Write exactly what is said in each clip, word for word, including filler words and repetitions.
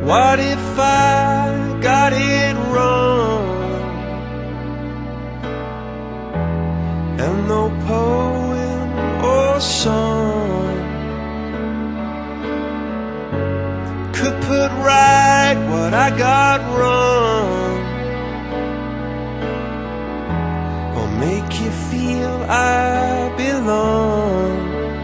What if I got it wrong, and no poem or song could put right what I got wrong, or make you feel I belong?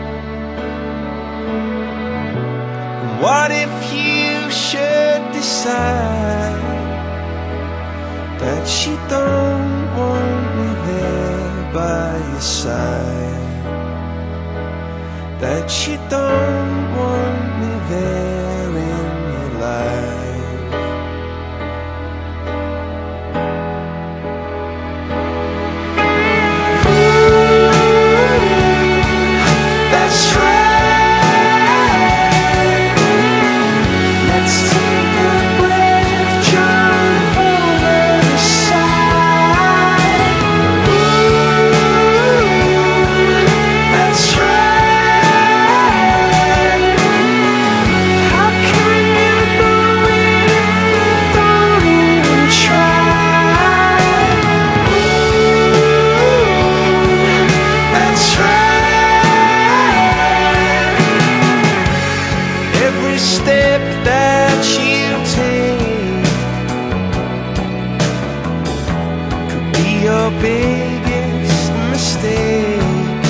What if you should decide that you don't want me there by your side, that you don't want me there in your life? Ooh, that's right. Step that you take could be your biggest mistake.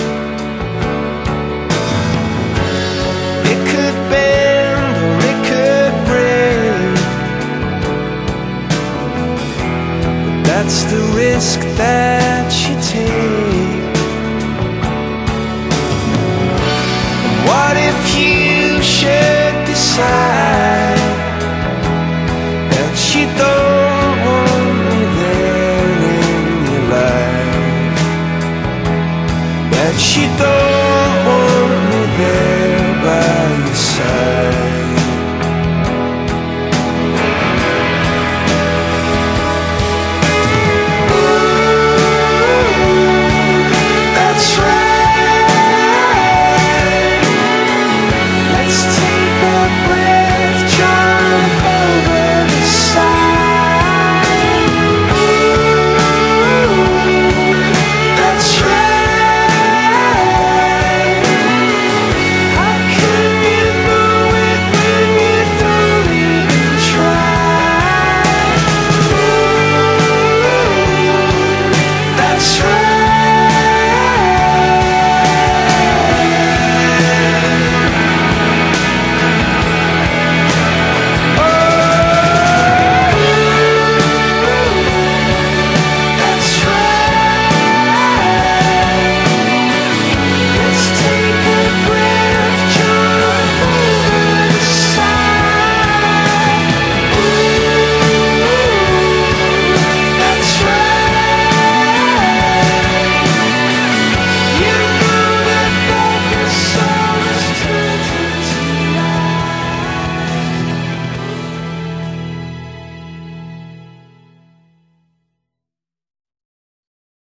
It could bend or it could break, but that's the risk that